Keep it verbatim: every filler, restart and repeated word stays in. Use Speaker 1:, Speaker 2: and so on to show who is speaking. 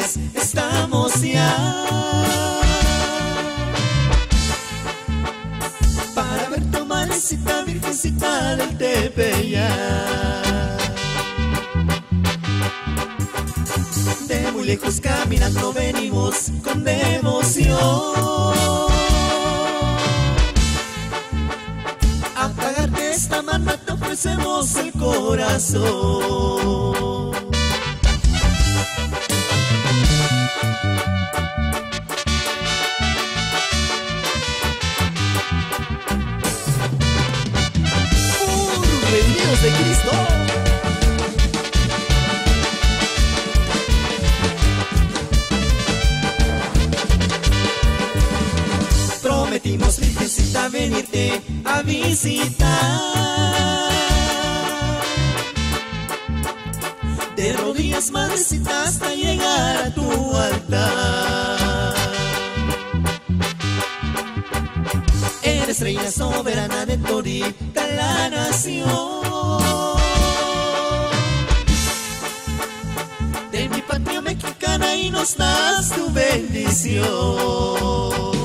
Speaker 1: felices estamos ya, para ver tu madrecita, virgencita del Tepeyac. De muy lejos caminando venimos con devoción a pagarte esta mano, te ofrecemos el corazón. ¡Uh, redimidos de Cristo! Prometimos, virgencita, venirte a visitar, de rodillas, madrecita, hasta llegar a tu altar. Eres reina soberana de todita la nación, de mi patria mexicana, y nos das tu bendición.